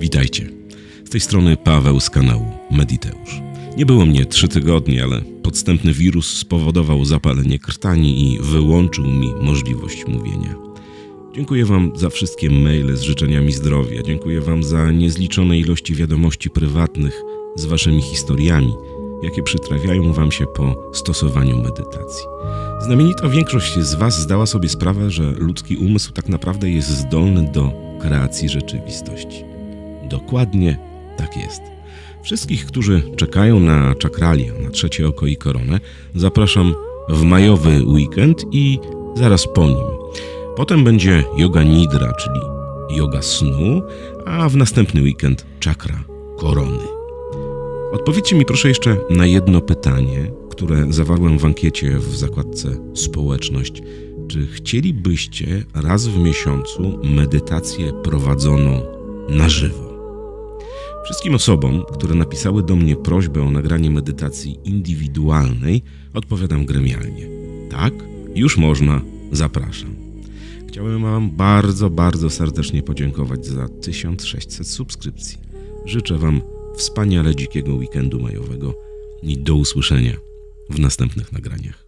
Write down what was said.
Witajcie. Z tej strony Paweł z kanału Mediteusz. Nie było mnie 3 tygodnie, ale podstępny wirus spowodował zapalenie krtani i wyłączył mi możliwość mówienia. Dziękuję Wam za wszystkie maile z życzeniami zdrowia. Dziękuję Wam za niezliczone ilości wiadomości prywatnych z Waszymi historiami, jakie przytrafiają Wam się po stosowaniu medytacji. Znamienita większość z Was zdała sobie sprawę, że ludzki umysł tak naprawdę jest zdolny do kreacji rzeczywistości. Dokładnie tak jest. Wszystkich, którzy czekają na czakralia, na trzecie oko i koronę, zapraszam w majowy weekend i zaraz po nim. Potem będzie yoga nidra, czyli yoga snu, a w następny weekend czakra korony. Odpowiedzcie mi proszę jeszcze na jedno pytanie, które zawarłem w ankiecie w zakładce społeczność. Czy chcielibyście raz w miesiącu medytację prowadzoną na żywo? Wszystkim osobom, które napisały do mnie prośbę o nagranie medytacji indywidualnej, odpowiadam gremialnie. Tak, już można, zapraszam. Chciałem Wam bardzo serdecznie podziękować za 1600 subskrypcji. Życzę Wam wspaniale dzikiego weekendu majowego i do usłyszenia w następnych nagraniach.